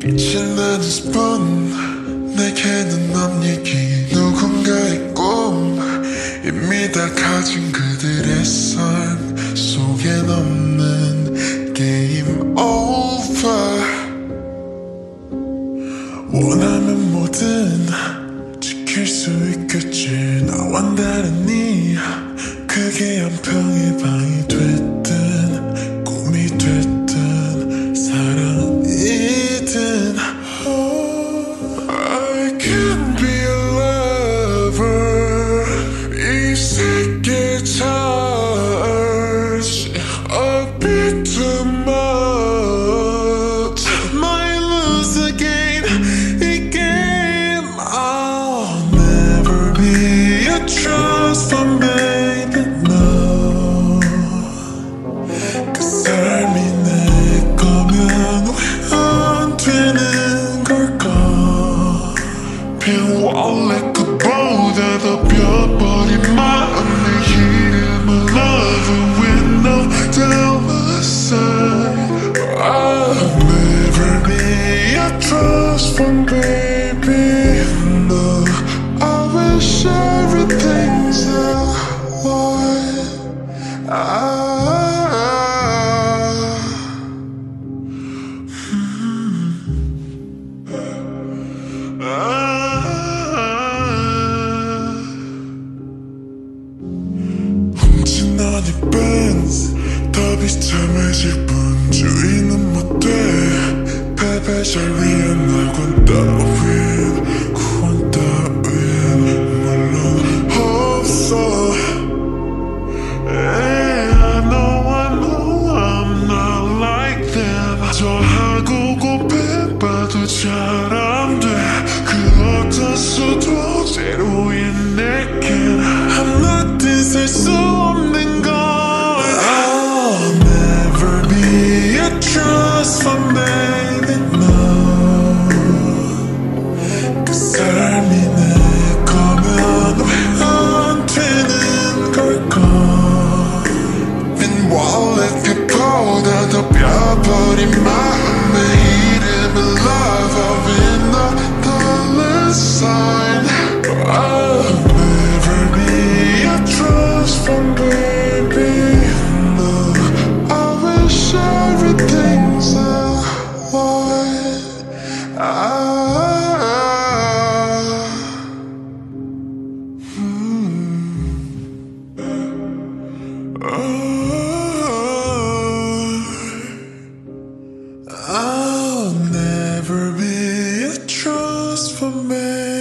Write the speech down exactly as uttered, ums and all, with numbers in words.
빛이 나는 스폰 내게는 넌 얘기 누군가의 꿈 이미 다 가진 그들의 삶 속엔 없는 게임 오버 원하면 뭐든 지킬 수 있겠지 나와 다르니 그게 한평의 방이 됐든 꿈이 됐든 사랑이든 I can be a lover 이 세계 charge a bit too much might lose again 이 game I'll never be a trust fund baby no 그 삶이 내 거면 왜 안 되는 걸까 빈 원래 그보다 더 뼈버린 마음의 이름을 love with no dollar sign I'll never be a trust fund baby no I wish everything's alright I 훔친 너의 벤츠 더 비참해질 뿐 주인은 못돼 패배자 위에 나관 따윈 구원 따윈 물론 없어 Hey, I know, I know I'm not like them 좋아하고 고백봐도 잘 안 돼 그 어떤 수도 제로인 내겐 한마디 셀 수 없는 걸 I'll never be a trust fund baby no 그 삶이 내 거면 왜 안 되는 걸까 빈 wallet 그보다 더 뼈버린 마음의 이름을 love with no dollar sign I'll never be a trust fund baby no I wish everything's alright I I'll never be a trust fund baby